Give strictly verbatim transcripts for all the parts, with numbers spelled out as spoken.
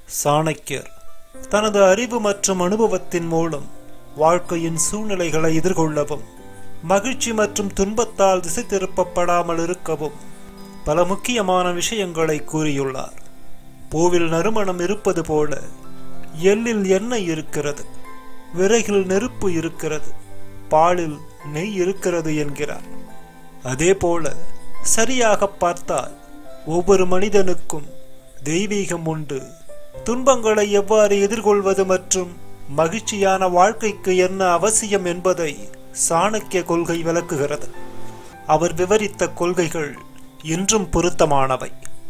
சாணக்கியர் தனது அறிவு மற்றும் அனுபவத்தின் மூலம் வாழ்க்கையின் சூழ்நிலைகளை எதிர்கொள்ளவும் மகிழ்ச்சி மற்றும் துன்பத்தால் திசை திருப்பப்படாமல் இருக்கவும் பல முக்கியமான விஷயங்களை கூறியுள்ளார். பூவில் நறுமணம் இருப்பது போல எள்ளில் எண்ணெய் இருக்கிறது, விறகில் நெருப்பு இருக்கிறது, பாலில் நெய் இருக்கிறது என்கிறார். அதே போல சரியாக பார்த்தால் ஒவ்வொரு மனிதனுக்கும் தெய்வீகம் உண்டு. துன்பங்களை எவ்வாறு எதிர்கொள்வது மற்றும் மகிழ்ச்சியான வாழ்க்கைக்கு என்ன அவசியம் என்பதை சாணக்கிய கொள்கை விளக்குகிறது. அவர் விவரித்த கொள்கைகள் இன்றும் பொருத்தமானவை.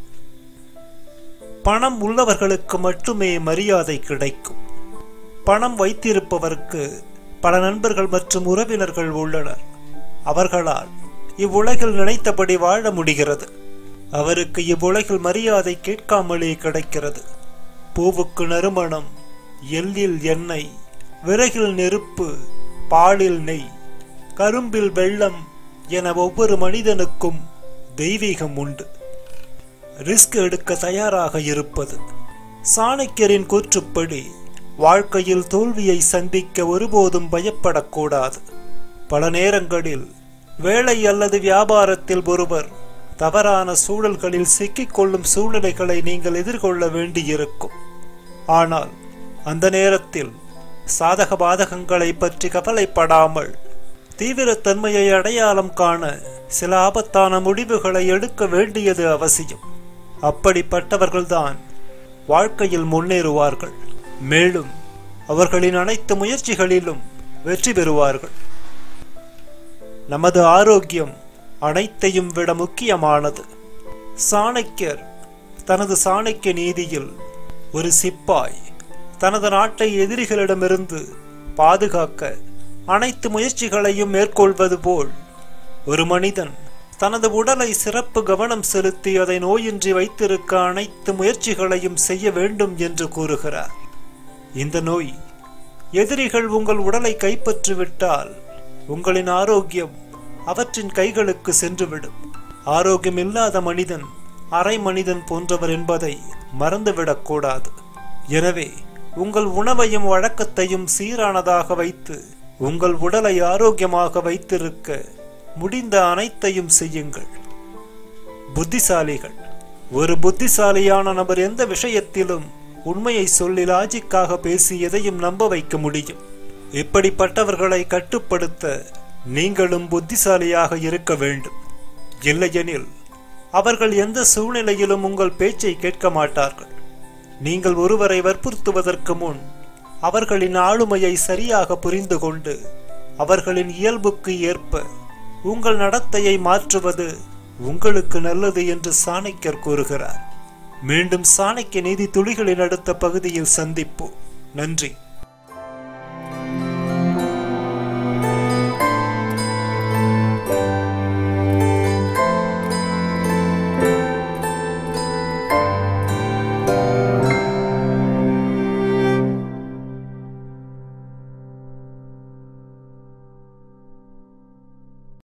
பணம் உள்ளவர்களுக்கு மட்டுமே மரியாதை கிடைக்கும். பணம் வைத்திருப்பவருக்கு பல நண்பர்கள் மற்றும் உறவினர்கள் உள்ளனர். அவர்களால் இவ்வுலகில் நினைத்தபடி வாழ முடிகிறது. அவருக்கு இவ்வுலகில் மரியாதை கேட்காமலே கிடைக்கிறது. பூவுக்கு நறுமணம், எள்ளில் எண்ணெய், விறகில் நெருப்பு, பாலில் நெய், கரும்பில் வெள்ளம் என ஒவ்வொரு மனிதனுக்கும் தெய்வீகம் உண்டு. ரிஸ்க் எடுக்க தயாராக இருப்பது. சாணக்கியரின் கூற்றுப்படி வாழ்க்கையில் தோல்வியை சந்திக்க ஒருபோதும் பயப்படக்கூடாது. பல நேரங்களில் வேலை அல்லது வியாபாரத்தில் ஒருவர் தவறான சூழல்களில் சிக்கிக்கொள்ளும் சூழ்நிலைகளை நீங்கள் எதிர்கொள்ள வேண்டியிருக்கும். ஆனால் அந்த நேரத்தில் சாதக பாதகங்களை பற்றி கவலைப்படாமல் தீவிரத்தன்மையை அடையாளம் காண சில ஆபத்தான முடிவுகளை எடுக்க வேண்டியது அவசியம். அப்படிப்பட்டவர்கள்தான் வாழ்க்கையில் முன்னேறுவார்கள். மேலும் அவர்களின் அனைத்து முயற்சிகளிலும் வெற்றி பெறுவார்கள். நமது ஆரோக்கியம் அனைத்தையும் விட முக்கியமானது. சாணக்கியர் தனது சாணக்கிய நீதியில் ஒரு சிப்பாய் தனது நாட்டை எதிரிகளிடமிருந்து பாதுகாக்க அனைத்து முயற்சிகளையும் மேற்கொள்வது போல் ஒரு மனிதன் தனது உடலை சிறப்பு கவனம் செலுத்தி அதை நோயின்றி வைத்திருக்க அனைத்து முயற்சிகளையும் செய்ய வேண்டும் என்று கூறுகிறார். இந்த நோய் எதிரிகள் உங்கள் உடலை கைப்பற்றிவிட்டால் உங்களின் ஆரோக்கியம் அவற்றின் கைகளுக்கு சென்றுவிடும். ஆரோக்கியம் இல்லாத மனிதன் அரை மனிதன் போன்றவர் என்பதை மறந்துவிடக்கூடாது. எனவே உங்கள் உணவையும் வழக்கத்தையும் சீரானதாக வைத்து உங்கள் உடலை ஆரோக்கியமாக வைத்திருக்க முடிந்த அனைத்தையும் செய்யுங்கள். புத்திசாலிகள். ஒரு புத்திசாலியான நபர் எந்த விஷயத்திலும் உண்மையை சொல்லி லாஜிக்காக பேசி எதையும் நம்ப வைக்க முடியும். இப்படிப்பட்டவர்களை கட்டுப்படுத்த நீங்களும் புத்திசாலியாக இருக்க வேண்டும். இல்லையெனில் அவர்கள் எந்த சூழ்நிலையிலும் உங்கள் பேச்சை கேட்க மாட்டார்கள். நீங்கள் ஒருவரை வற்புறுத்துவதற்கு முன் அவர்களின் ஆளுமையை சரியாக புரிந்து கொண்டு அவர்களின் இயல்புக்கு ஏற்ப உங்கள் நடத்தையை மாற்றுவது உங்களுக்கு நல்லது என்று சாணக்கியர் கூறுகிறார். மீண்டும் சாணக்கிய நீதி துளிகளின் அடுத்த பகுதியில் சந்திப்போம். நன்றி.